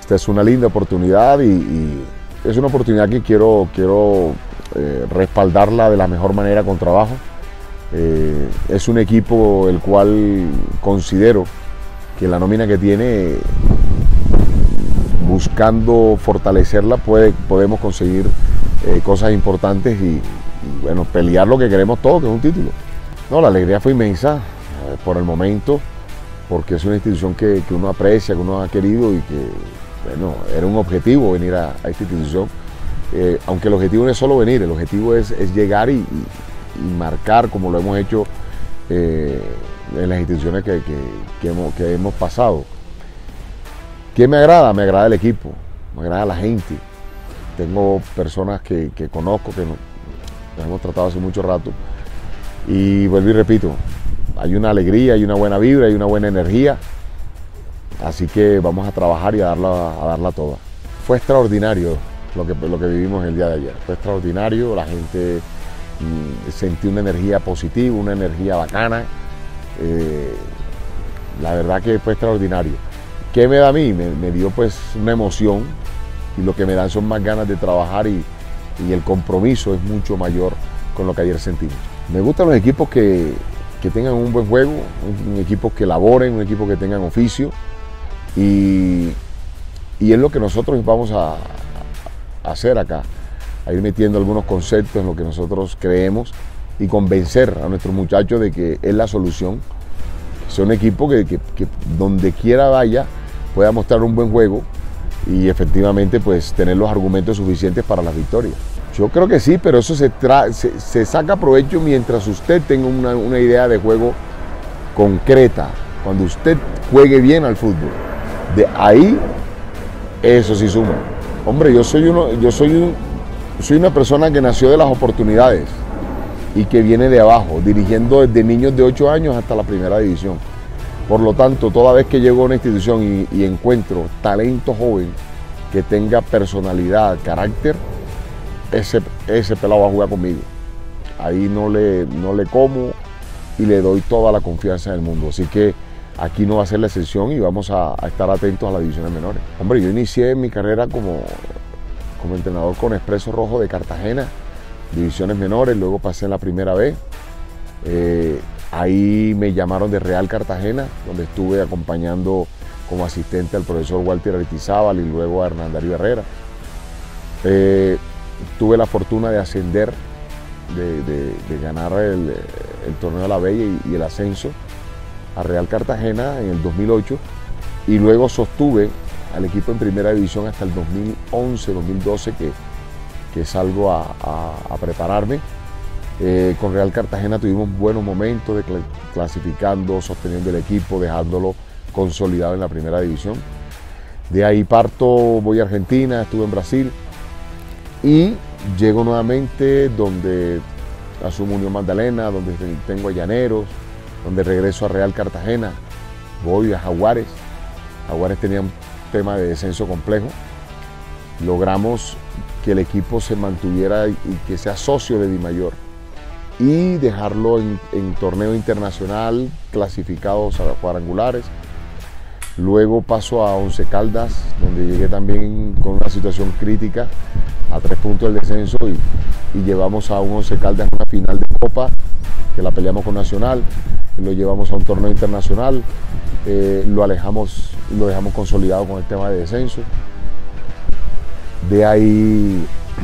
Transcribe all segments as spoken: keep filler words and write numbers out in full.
esta es una linda oportunidad y, y es una oportunidad que quiero, quiero eh, respaldarla de la mejor manera con trabajo. Eh, es un equipo el cual considero que la nómina que tiene, buscando fortalecerla, puede, podemos conseguir eh, cosas importantes y, y bueno, pelear lo que queremos todos, que es un título. No, la alegría fue inmensa eh, por el momento, porque es una institución que, que uno aprecia, que uno ha querido y que, bueno, era un objetivo venir a, a esta institución. Eh, aunque el objetivo no es solo venir, el objetivo es, es llegar y, y, y marcar como lo hemos hecho eh, en las instituciones que, que, que, hemos, que hemos pasado. ¿Qué me agrada? Me agrada el equipo, me agrada la gente. Tengo personas que, que conozco, que nos, nos hemos tratado hace mucho rato. Y vuelvo y repito, hay una alegría, hay una buena vibra, hay una buena energía. Así que vamos a trabajar y a darla, a darla toda. Fue extraordinario lo que, lo que vivimos el día de ayer. Fue extraordinario, la gente mmm, sentí una energía positiva, una energía bacana. Eh, la verdad que fue extraordinario. ¿Qué me da a mí? Me, me dio pues una emoción y lo que me dan son más ganas de trabajar y, y el compromiso es mucho mayor con lo que ayer sentimos. Me gustan los equipos que, que tengan un buen juego, un, un equipo que laboren, un equipo que tengan oficio y, y es lo que nosotros vamos a, a hacer acá, a ir metiendo algunos conceptos en lo que nosotros creemos y convencer a nuestros muchachos de que es la solución, que sea un equipo que, que, que donde quiera vaya pueda mostrar un buen juego y efectivamente pues tener los argumentos suficientes para las victorias. Yo creo que sí, pero eso se, se, se saca provecho mientras usted tenga una, una idea de juego concreta, cuando usted juegue bien al fútbol. De ahí, eso sí suma. Hombre, yo soy, uno, yo soy, un, soy una persona que nació de las oportunidades y que viene de abajo, dirigiendo desde niños de ocho años hasta la primera división. Por lo tanto, toda vez que llego a una institución y, y encuentro talento joven que tenga personalidad, carácter, ese, ese pelado va a jugar conmigo. Ahí no le, no le como y le doy toda la confianza del mundo. Así que aquí no va a ser la excepción y vamos a, a estar atentos a las divisiones menores. Hombre, yo inicié mi carrera como, como entrenador con Expreso Rojo de Cartagena, divisiones menores, luego pasé en la primera B. Eh, ahí me llamaron de Real Cartagena, donde estuve acompañando como asistente al profesor Walter Aritizábal y luego a Hernán Darío Herrera. Eh, tuve la fortuna de ascender, de, de, de ganar el, el torneo de la Bella y, y el ascenso a Real Cartagena en el dos mil ocho y luego sostuve al equipo en primera división hasta el dos mil once, dos mil doce que, que salgo a, a, a prepararme. Eh, con Real Cartagena tuvimos buenos momentos de cl clasificando, sosteniendo el equipo, dejándolo consolidado en la primera división. De ahí parto, voy a Argentina, estuve en Brasil y llego nuevamente donde asumo Unión Magdalena, donde tengo a Llaneros, donde regreso a Real Cartagena, voy a Jaguares. Jaguares tenía un tema de descenso complejo. Logramos que el equipo se mantuviera y que sea socio de Dimayor y dejarlo en, en torneo internacional, clasificados a cuadrangulares. Luego paso a Once Caldas, donde llegué también con una situación crítica, a tres puntos del descenso y, y llevamos a un Once Caldas en una final de Copa, que la peleamos con Nacional, lo llevamos a un torneo internacional, eh, lo alejamos, lo dejamos consolidado con el tema de descenso. De ahí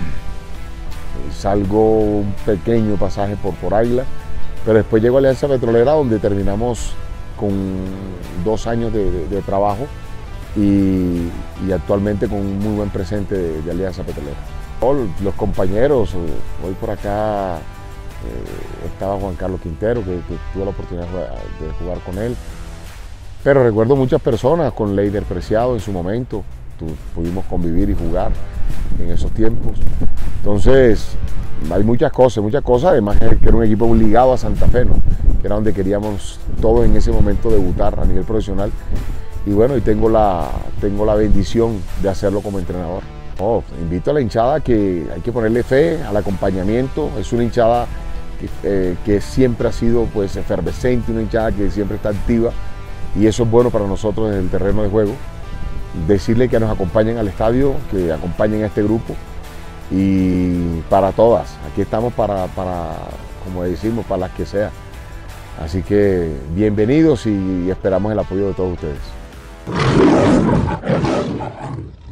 salgo un pequeño pasaje por, por Águila, pero después llego a Alianza Petrolera, donde terminamos con dos años de, de, de trabajo y, y actualmente con un muy buen presente de, de Alianza Petrolera. Los compañeros, hoy por acá eh, estaba Juan Carlos Quintero, que, que tuve la oportunidad de jugar con él, pero recuerdo muchas personas, con Leider Preciado en su momento, tu, pudimos convivir y jugar en esos tiempos. Entonces, hay muchas cosas, muchas cosas, además que era un equipo ligado a Santa Fe, ¿no? Que era donde queríamos todos en ese momento debutar a nivel profesional. Y bueno, y tengo la, tengo la bendición de hacerlo como entrenador. Oh, invito a la hinchada que hay que ponerle fe al acompañamiento. Es una hinchada que, eh, que siempre ha sido pues, efervescente, una hinchada que siempre está activa y eso es bueno para nosotros en el terreno de juego. decirle que nos acompañen al estadio, que acompañen a este grupo y para todas, aquí estamos para, para como decimos, para las que sea. Así que bienvenidos y esperamos el apoyo de todos ustedes.